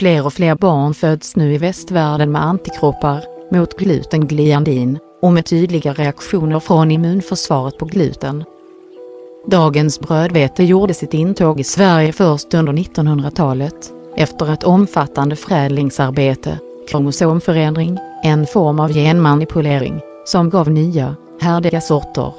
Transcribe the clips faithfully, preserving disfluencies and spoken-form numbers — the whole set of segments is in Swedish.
Fler och fler barn föds nu i västvärlden med antikroppar mot gluten-gliadin och med tydliga reaktioner från immunförsvaret på gluten. Dagens brödvete gjorde sitt intåg i Sverige först under nittonhundratalet, efter ett omfattande förädlingsarbete, kromosomförändring, en form av genmanipulering, som gav nya, härdiga sorter.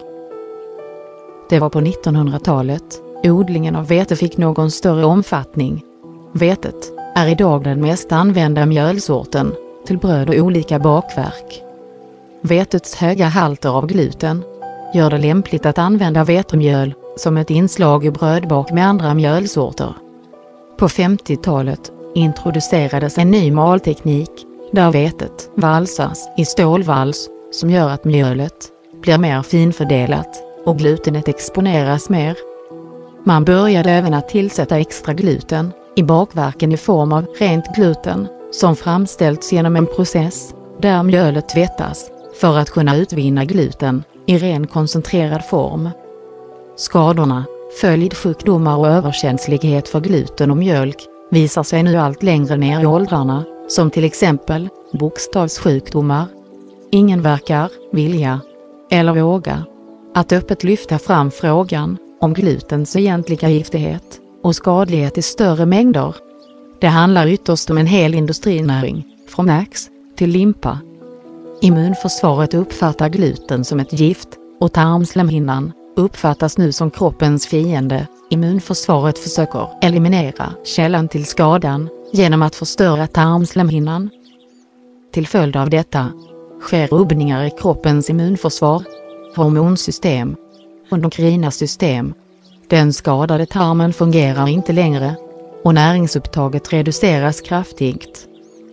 Det var på nittonhundratalet odlingen av vete fick någon större omfattning. Vetet är idag den mest använda mjölsorten till bröd och olika bakverk. Vetets höga halter av gluten gör det lämpligt att använda vetemjöl som ett inslag i brödbak med andra mjölsorter. På femtiotalet introducerades en ny malteknik där vetet valsas i stålvals som gör att mjölet blir mer finfördelat och glutenet exponeras mer. Man började även att tillsätta extra gluten i bakverken i form av rent gluten som framställts genom en process där mjölet tvättas för att kunna utvinna gluten i ren koncentrerad form. Skadorna, följdsjukdomar och överkänslighet för gluten och mjölk visar sig nu allt längre ner i åldrarna, som till exempel bokstavssjukdomar. Ingen verkar vilja eller våga att öppet lyfta fram frågan om glutens egentliga giftighet och skadlighet i större mängder. Det handlar ytterst om en hel industrinäring, från ax till limpa. Immunförsvaret uppfattar gluten som ett gift och tarmslemhinnan uppfattas nu som kroppens fiende. Immunförsvaret försöker eliminera källan till skadan genom att förstöra tarmslemhinnan. Till följd av detta sker rubbningar i kroppens immunförsvar, hormonsystem, endokrina system. Den skadade tarmen fungerar inte längre och näringsupptaget reduceras kraftigt.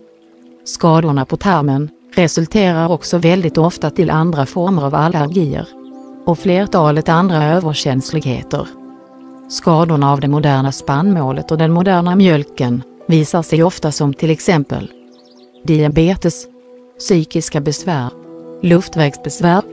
Skadorna på tarmen resulterar också väldigt ofta till andra former av allergier och flertalet andra överkänsligheter. Skadorna av det moderna spannmålet och den moderna mjölken visar sig ofta som till exempel diabetes, psykiska besvär, luftvägsbesvär,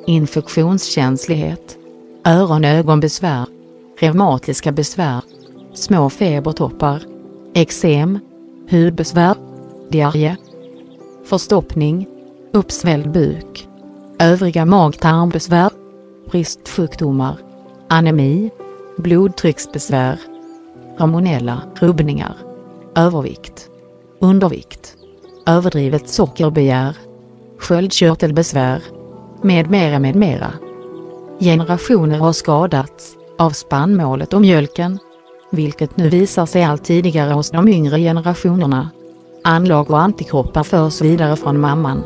infektionskänslighet, öron-ögonbesvär, reumatiska besvär, små febertoppar, eksem, hudbesvär, diarré, förstoppning, uppsvälld buk, övriga mag-tarmbesvär, bristsjukdomar, anemi, blodtrycksbesvär, hormonella rubbningar, övervikt, undervikt, överdrivet sockerbegär, sköldkörtelbesvär, med mera med mera. Generationer har skadats av spannmålet och mjölken, vilket nu visar sig allt tidigare hos de yngre generationerna. Anlag och antikroppar förs vidare från mamman.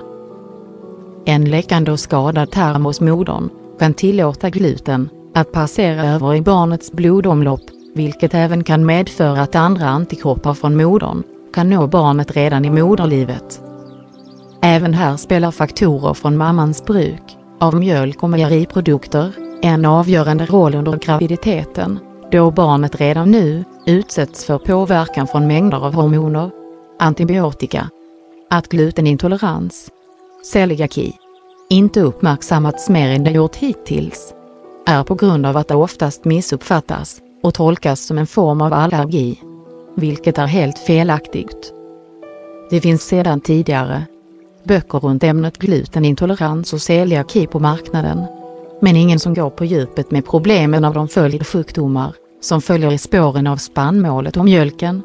En läckande och skadad tarm hos modern kan tillåta gluten att passera över i barnets blodomlopp, vilket även kan medföra att andra antikroppar från modern kan nå barnet redan i moderlivet. Även här spelar faktorer från mammans bruk av mjölk och mejeriprodukter en avgörande roll under graviditeten, då barnet redan nu utsätts för påverkan från mängder av hormoner, antibiotika. Att glutenintolerans, celiaki, inte uppmärksammats mer än det gjort hittills är på grund av att det oftast missuppfattas och tolkas som en form av allergi, vilket är helt felaktigt. Det finns sedan tidigare böcker runt ämnet glutenintolerans och celiaki på marknaden, men ingen som går på djupet med problemen av de följdsjukdomar som följer i spåren av spannmålet och mjölken.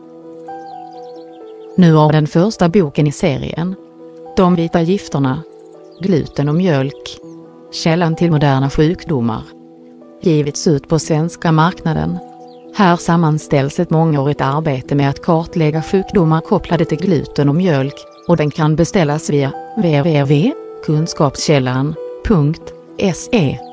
Nu har den första boken i serien, De vita gifterna, gluten och mjölk, källan till moderna sjukdomar, givits ut på svenska marknaden. Här sammanställs ett mångårigt arbete med att kartlägga sjukdomar kopplade till gluten och mjölk, och den kan beställas via w w w punkt kunskapskällan punkt se.